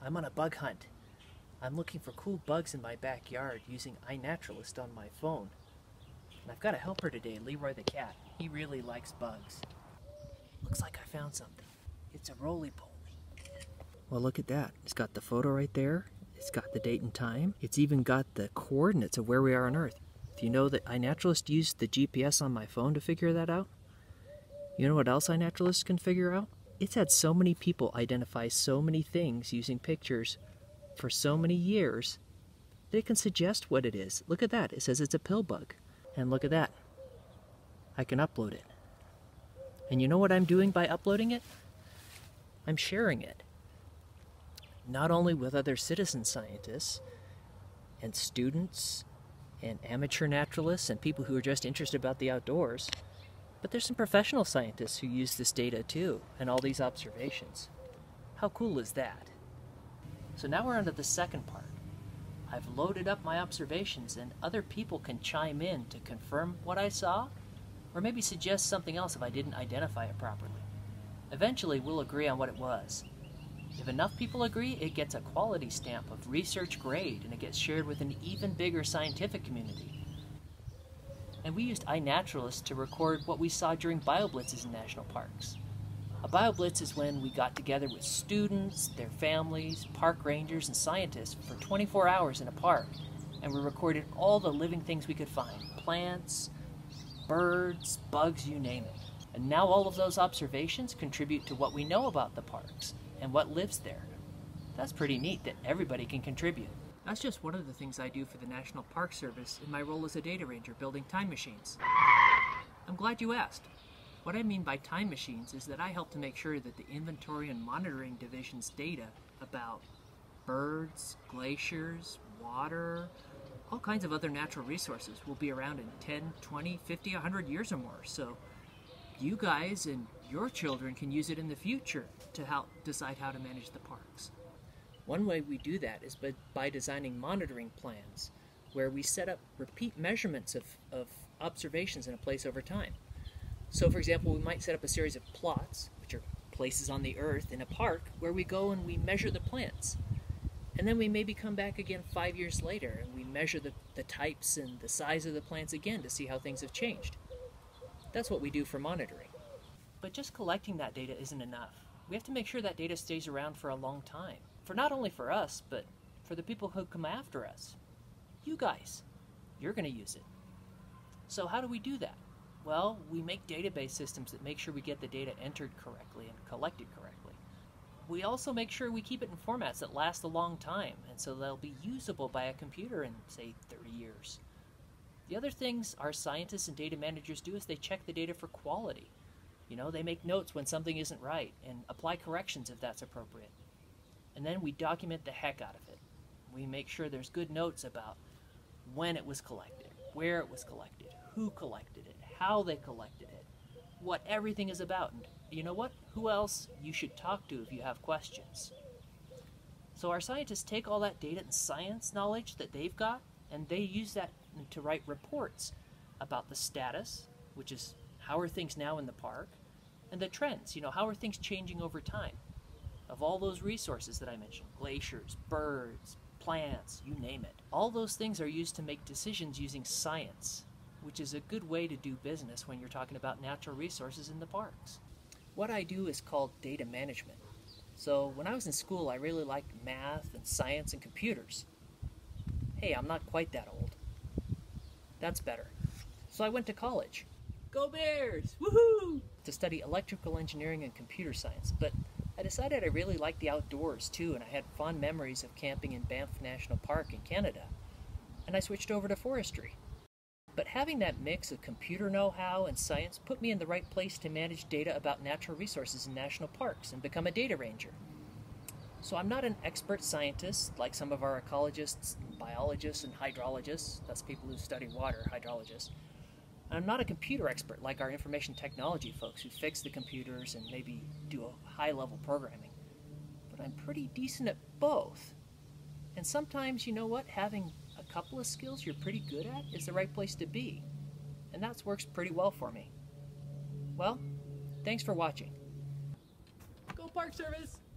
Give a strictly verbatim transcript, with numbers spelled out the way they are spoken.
I'm on a bug hunt. I'm looking for cool bugs in my backyard using iNaturalist on my phone. And I've got a helper today, Leroy the cat. He really likes bugs. Looks like I found something. It's a roly-poly. Well, look at that. It's got the photo right there. It's got the date and time. It's even got the coordinates of where we are on Earth. Do you know that iNaturalist used the G P S on my phone to figure that out? You know what else iNaturalist can figure out? It's had so many people identify so many things using pictures for so many years that it can suggest what it is. Look at that. It says it's a pill bug. And look at that. I can upload it. And you know what I'm doing by uploading it? I'm sharing it. Not only with other citizen scientists and students and amateur naturalists and people who are just interested about the outdoors, but there's some professional scientists who use this data too, and all these observations. How cool is that? So now we're on to the second part. I've loaded up my observations and other people can chime in to confirm what I saw, or maybe suggest something else if I didn't identify it properly. Eventually we'll agree on what it was. If enough people agree, it gets a quality stamp of research grade and it gets shared with an even bigger scientific community. And we used iNaturalist to record what we saw during BioBlitzes in national parks. A BioBlitz is when we got together with students, their families, park rangers, and scientists for twenty-four hours in a park, and we recorded all the living things we could find. Plants, birds, bugs, you name it. And now all of those observations contribute to what we know about the parks and what lives there. That's pretty neat that everybody can contribute. That's just one of the things I do for the National Park Service in my role as a data ranger building time machines. I'm glad you asked. What I mean by time machines is that I help to make sure that the Inventory and Monitoring Division's data about birds, glaciers, water, all kinds of other natural resources will be around in ten, twenty, fifty, one hundred years or more. So you guys and your children can use it in the future to help decide how to manage the parks. One way we do that is by, by designing monitoring plans where we set up repeat measurements of, of observations in a place over time. So for example, we might set up a series of plots, which are places on the earth in a park, where we go and we measure the plants. And then we maybe come back again five years later and we measure the, the types and the size of the plants again to see how things have changed. That's what we do for monitoring. But just collecting that data isn't enough. We have to make sure that data stays around for a long time. For not only for us, but for the people who come after us. You guys, you're going to use it. So how do we do that? Well, we make database systems that make sure we get the data entered correctly and collected correctly. We also make sure we keep it in formats that last a long time, and so they'll be usable by a computer in, say, thirty years. The other things our scientists and data managers do is they check the data for quality. You know, they make notes when something isn't right and apply corrections if that's appropriate. And then we document the heck out of it. We make sure there's good notes about when it was collected, where it was collected, who collected it, how they collected it, what everything is about, and you know what? Who else you should talk to if you have questions. So our scientists take all that data and science knowledge that they've got, and they use that to write reports about the status, which is how are things now in the park, and the trends, you know, how are things changing over time of all those resources that I mentioned, glaciers, birds, plants, you name it. All those things are used to make decisions using science, which is a good way to do business when you're talking about natural resources in the parks. What I do is called data management. So when I was in school, I really liked math and science and computers. Hey, I'm not quite that old. That's better. So I went to college. Go Bears! Woohoo! To study electrical engineering and computer science, but I decided I really liked the outdoors too, and I had fond memories of camping in Banff National Park in Canada, and I switched over to forestry. But having that mix of computer know-how and science put me in the right place to manage data about natural resources in national parks and become a data ranger. So I'm not an expert scientist like some of our ecologists, biologists, and hydrologists. That's people who study water, hydrologists. And I'm not a computer expert like our information technology folks who fix the computers and maybe do a high-level programming. But I'm pretty decent at both. And sometimes, you know what, having a couple of skills you're pretty good at is the right place to be. And that works pretty well for me. Well, thanks for watching. Go Park Service!